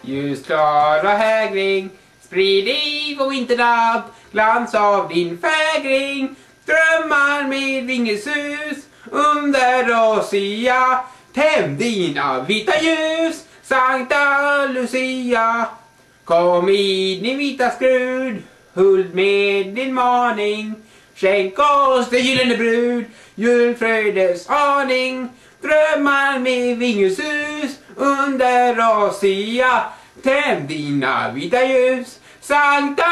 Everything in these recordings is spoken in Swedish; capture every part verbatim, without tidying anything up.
Ljusklara hägring, sprid i vår vinternatt glans av din fägring. Drömmar med vingesus under Rosia. Tänd dina vita ljus, Sankta Lucia. Kom i din vita skrud, huld med din maning. Skänk oss det gyllene brud, julfröjdes aning. Drömmar med vingesus under Rosia. Tänd dina vita ljus, Sankta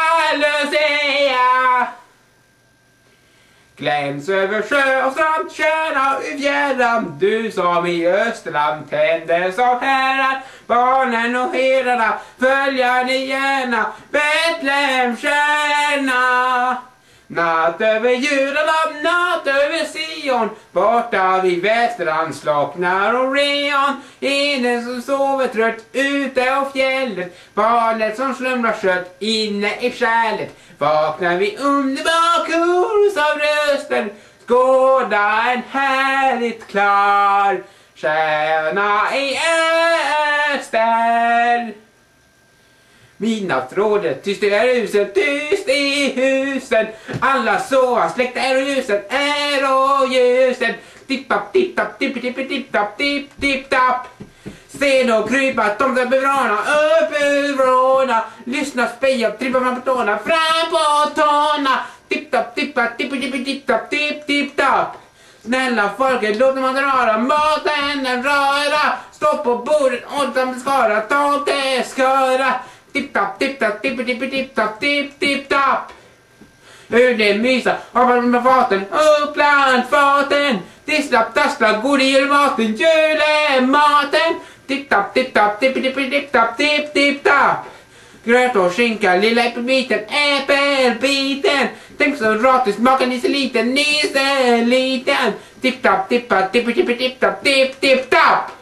Lucia. Gläns över sjö och strand, tjärna i fjärran. Du som i Österland tändes av herrar. Barnen och herrarna följa ni gärna Betlehemstjärna. Natt över Judaland, natt över Sion. Borta vid Västerland slocknar Orion. Enen som sover trött ute av fjället. Barnet som slumrar skött inne i kärlet. Vaknar vi underbar kurs av rösten. Skåda en härligt klar stjärna i öster. Midnattsrådet, tyst i husen, tyst i husen. Alla sova, släckta är och ljusen, är och ljusen. Tipp-tapp, tipp-tapp, tipp-tipp-tipp-tapp, tipp-tipp-tapp. Se då krypa, tomtar bevrana, upp ur vråna. Lyssna, speja, trippa man på tårna, fram på tårna. Tipp-tapp, tipp-tapp, tipp-tipp-tipp-tapp, tipp-tipp-tapp. Snälla folket, låt man röra, maten den röra. Stå på bordet, åldram skara, ta det sköra. Tipp-tapp, tipp-tapp, tipp-tipp-tipp-tapp, tipp-tipp-tapp. Hur det mysa, hoppar med faten, upp bland faten. Tisslapp, tassla, god i julmaten, julematen. Tipp-tapp, tipp-tapp, tipp-tipp-tipp-tapp, tipp-tipp-tapp. Gröt och skinka, lilla äppelbiten, äppelbiten. Tänk så rart, smaken är så liten, ni är så liten. Tipp-tapp, tipp-tapp, tipp-tipp-tipp-tapp, tipp-tipp-tapp.